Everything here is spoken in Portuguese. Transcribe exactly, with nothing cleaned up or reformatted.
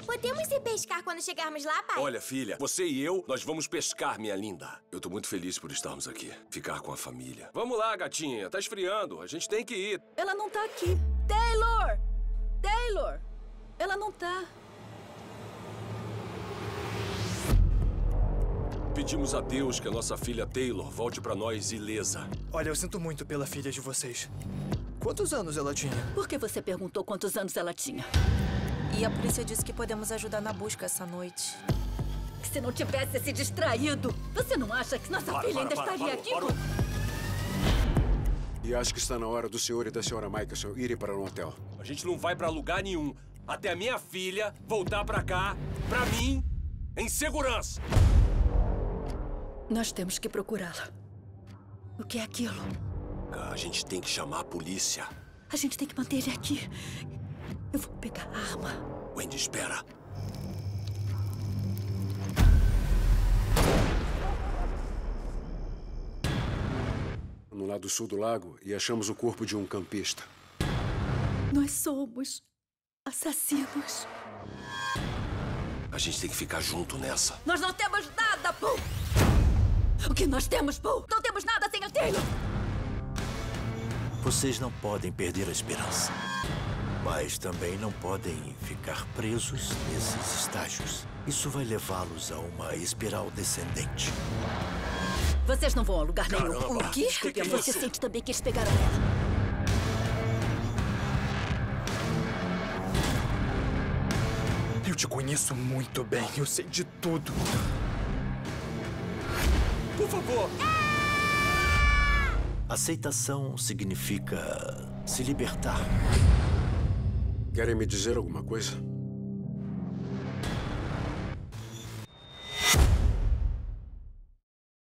Podemos ir pescar quando chegarmos lá, pai? Olha, filha, você e eu, nós vamos pescar, minha linda. Eu tô muito feliz por estarmos aqui. Ficar com a família. Vamos lá, gatinha. Tá esfriando. A gente tem que ir. Ela não tá aqui. Taylor! Taylor! Ela não tá. Pedimos a Deus que a nossa filha Taylor volte pra nós ilesa. Olha, eu sinto muito pela filha de vocês. Quantos anos ela tinha? Por que você perguntou quantos anos ela tinha? E a polícia disse que podemos ajudar na busca essa noite. Se não tivesse se distraído, você não acha que nossa Para, filha para, ainda para, estaria parou, aqui? parou. E acho que está na hora do senhor e da senhora Michelson irem para um hotel. A gente não vai pra lugar nenhum até a minha filha voltar pra cá, pra mim, em segurança. Nós temos que procurá-la. O que é aquilo? A gente tem que chamar a polícia. A gente tem que manter ele aqui. Eu vou pegar a arma. Wendy, espera. No lado sul do lago e achamos o corpo de um campista. Nós somos assassinos. A gente tem que ficar junto nessa. Nós não temos nada, Paul! O que nós temos, Paul? Não temos nada sem a Taylor! Vocês não podem perder a esperança. Mas também não podem ficar presos nesses estágios. Isso vai levá-los a uma espiral descendente. Vocês não vão a lugar nenhum. Caramba. O quê? Que que é Você isso? sente também que eles pegaram ela. Eu te conheço muito bem. Eu sei de tudo. Por favor! Aceitação significa se libertar. Querem me dizer alguma coisa?